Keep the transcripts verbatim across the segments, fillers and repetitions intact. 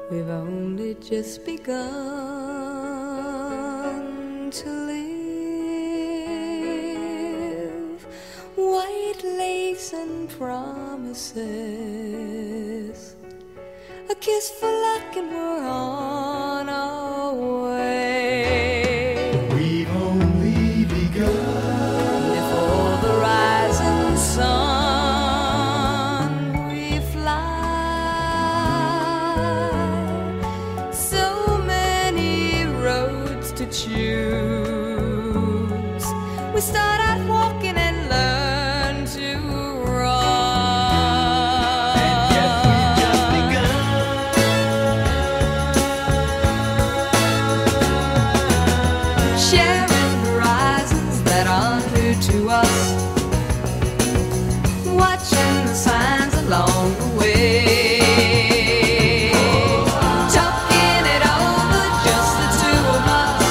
We've only just begun to live. White lace and promises, a kiss for luck and we're on our way. We've only begun. Before the rising sun we fly. So many roads to choose. We start out walking and learn to run. And yet we've just begun. Sharing horizons that are new to us, watching the signs along the way, talking it over, just the two of us,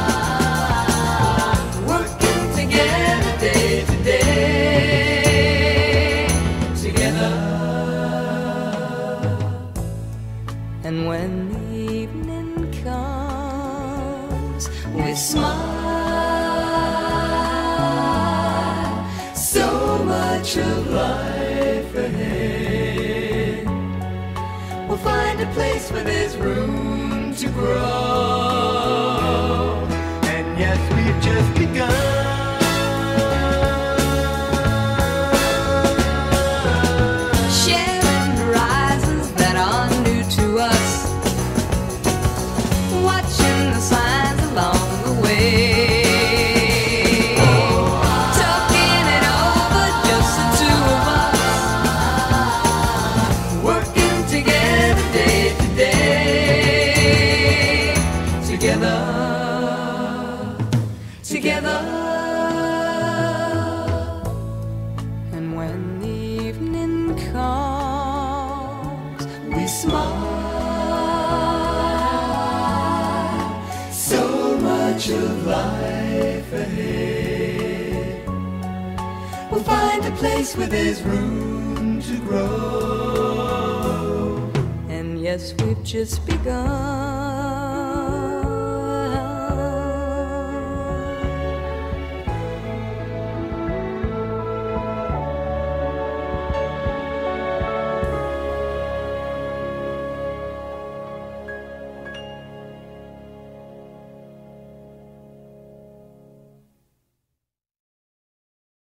working together day to day, together. And when the evening comes, we smile. So much of life ahead. We'll find a place where there's room to grow. And yes, we've just begun. Sharing horizons that are new to us, watching the signs along the way, talking it over, just the two of us, working together day to day, together, together. And when the evening comes, we smile. So much of life ahead. We'll find a place Where there's room to grow. and yes, we've just begun.